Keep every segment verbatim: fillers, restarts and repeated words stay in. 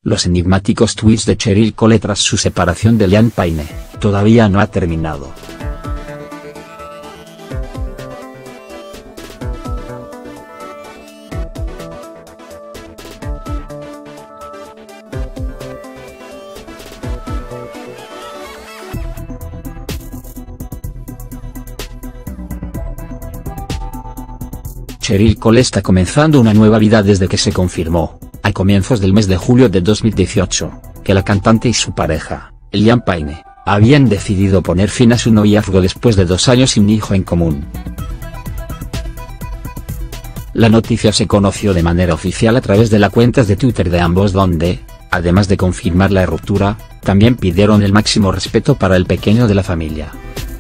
Los enigmáticos tweets de Cheryl Cole tras su separación de Liam Payne, todavía no ha terminado. Cheryl Cole está comenzando una nueva vida desde que se confirmó, a comienzos del mes de julio de dos mil dieciocho, que la cantante y su pareja, Liam Payne, habían decidido poner fin a su noviazgo después de dos años sin hijo en común. La noticia se conoció de manera oficial a través de las cuentas de Twitter de ambos donde, además de confirmar la ruptura, también pidieron el máximo respeto para el pequeño de la familia.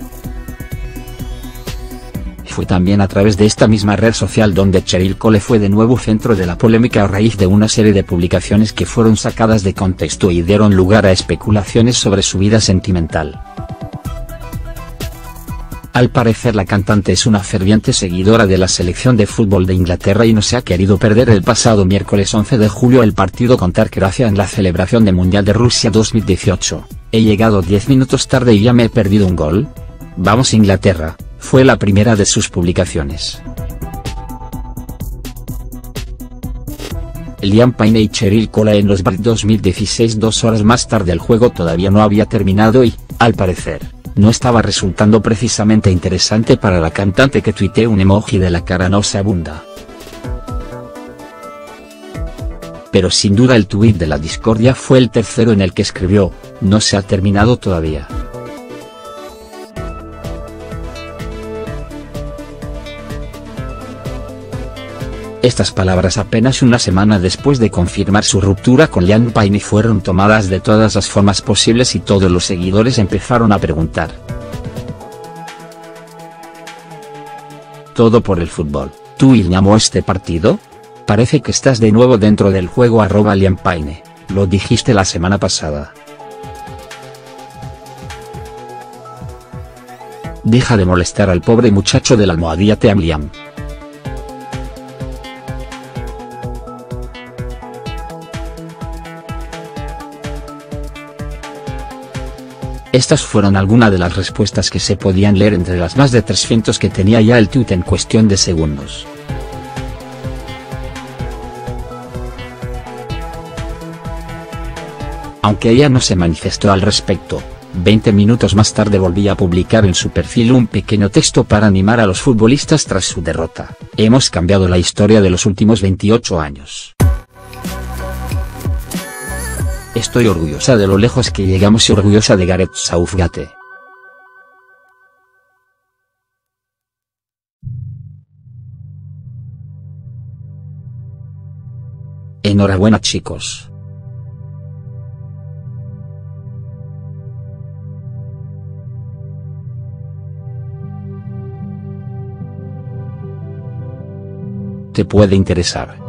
Fue también a través de esta misma red social donde Cheryl Cole fue de nuevo centro de la polémica a raíz de una serie de publicaciones que fueron sacadas de contexto y dieron lugar a especulaciones sobre su vida sentimental. Al parecer la cantante es una ferviente seguidora de la selección de fútbol de Inglaterra y no se ha querido perder el pasado miércoles once de julio el partido contra Croacia en la celebración del Mundial de Rusia dos mil dieciocho. He llegado diez minutos tarde y ya me he perdido un gol. Vamos Inglaterra, fue la primera de sus publicaciones. Liam Payne y Cheryl Cole en los Brit dos mil dieciséis. Dos horas más tarde el juego todavía no había terminado y, al parecer, no estaba resultando precisamente interesante para la cantante que tuiteó un emoji de la cara nauseabunda. Pero sin duda el tuit de la discordia fue el tercero en el que escribió, no se ha terminado todavía. Estas palabras apenas una semana después de confirmar su ruptura con Liam Payne fueron tomadas de todas las formas posibles y todos los seguidores empezaron a preguntar. Todo por el fútbol, ¿tú y Liam o este partido? Parece que estás de nuevo dentro del juego arroba Liam Payne, lo dijiste la semana pasada. Deja de molestar al pobre muchacho de la almohadilla te amo Liam. Estas fueron algunas de las respuestas que se podían leer entre las más de trescientos que tenía ya el tuit en cuestión de segundos. Aunque ella no se manifestó al respecto, veinte minutos más tarde volvía a publicar en su perfil un pequeño texto para animar a los futbolistas tras su derrota. Hemos cambiado la historia de los últimos veintiocho años. Estoy orgullosa de lo lejos que llegamos y orgullosa de Gareth Southgate. Enhorabuena chicos. Te puede interesar.